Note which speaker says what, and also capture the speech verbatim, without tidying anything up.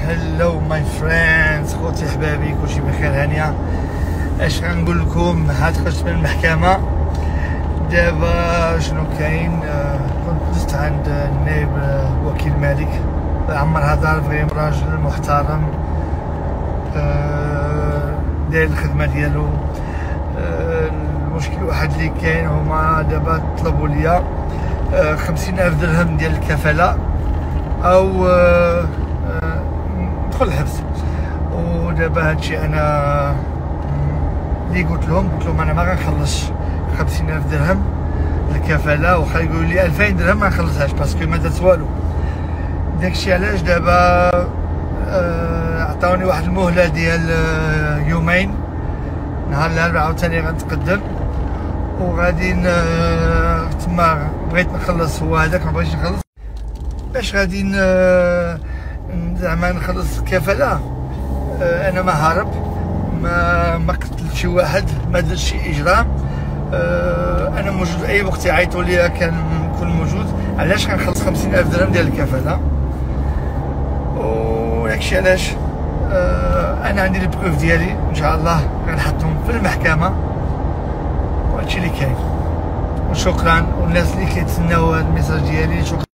Speaker 1: هلو ماي فريندز، خوتي حبابي، كلشي بخير هانيه. اش غنقول لكم؟ هاد خرجت من المحكمه دابا. شنو كاين؟ آه كنت دزت عند النائب وكيل مالك عمر هدار، فريم راجل محترم، آه داير الخدمه ديالو. آه المشكل الوحيد اللي كاين هما دابا طلبوا ليا آه خمسين الف درهم ديال الكفاله او آه آه ندخل الحبس. ودابا هادشي انا اللي قلت لهم قلت لهم انا ما غنخلصش خمسين الف درهم الكفاله، وخا يقولوا لي ألفين درهم ما نخلصهاش باسكو ما درت والو. داكشي علاش دابا آه عطاوني واحد المهله ديال آه يومين، نهار الاربعاء عاوتاني غنتقدم وغادي آه تما بغيت نخلص هو هذاك، ما بغيتش نخلص باش غادي زعما نخلص الكفاله. آه انا ما هارب، ما ما قتلت شي واحد، ما درت شي اجرام. آه انا موجود اي وقت يعيطوا لي كنكون موجود. علاش غنخلص خمسين الف درهم ديال الكفاله؟ وداكشي علاش آه انا عندي البروف ديالي ان شاء الله غنحطهم في المحكمه، وهادشي اللي كاين. وشكرا، والناس اللي كيتسناو هاد الميساج ديالي شكرا.